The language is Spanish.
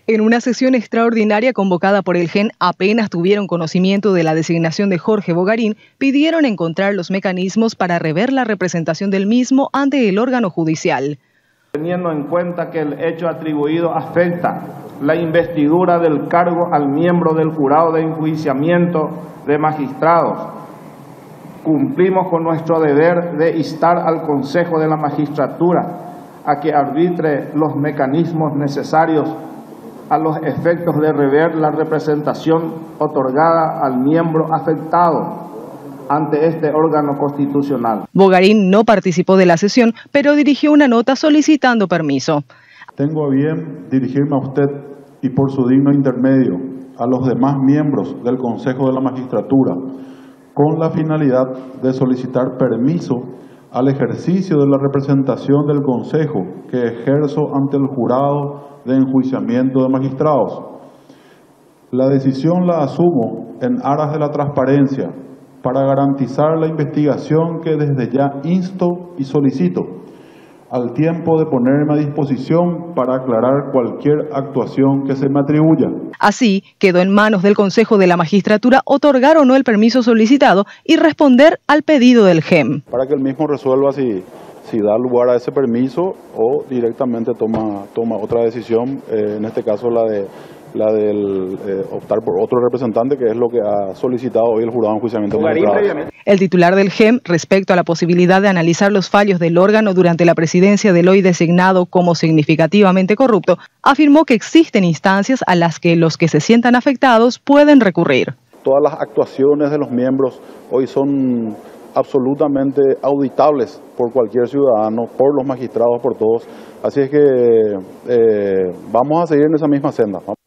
En una sesión extraordinaria convocada por el GEN, apenas tuvieron conocimiento de la designación de Jorge Bogarín, pidieron encontrar los mecanismos para rever la representación del mismo ante el órgano judicial. Teniendo en cuenta que el hecho atribuido afecta la investidura del cargo al miembro del jurado de enjuiciamiento de magistrados, cumplimos con nuestro deber de instar al Consejo de la Magistratura a que arbitre los mecanismos necesarios a los efectos de rever la representación otorgada al miembro afectado ante este órgano constitucional. Bogarín no participó de la sesión, pero dirigió una nota solicitando permiso. Tengo a bien dirigirme a usted y por su digno intermedio a los demás miembros del Consejo de la Magistratura con la finalidad de solicitar permiso al ejercicio de la representación del Consejo que ejerzo ante el jurado de enjuiciamiento de magistrados. La decisión la asumo en aras de la transparencia para garantizar la investigación que desde ya insto y solicito, al tiempo de ponerme a disposición para aclarar cualquier actuación que se me atribuya. Así, quedó en manos del Consejo de la Magistratura otorgar o no el permiso solicitado y responder al pedido del GEM. Para que el mismo resuelva si da lugar a ese permiso o directamente toma otra decisión, en este caso la del optar por otro representante, que es lo que ha solicitado hoy el jurado de enjuiciamiento de magistrados. El titular del GEM, respecto a la posibilidad de analizar los fallos del órgano durante la presidencia del hoy designado como significativamente corrupto, afirmó que existen instancias a las que los que se sientan afectados pueden recurrir. Todas las actuaciones de los miembros hoy son absolutamente auditables por cualquier ciudadano, por los magistrados, por todos. Así es que vamos a seguir en esa misma senda.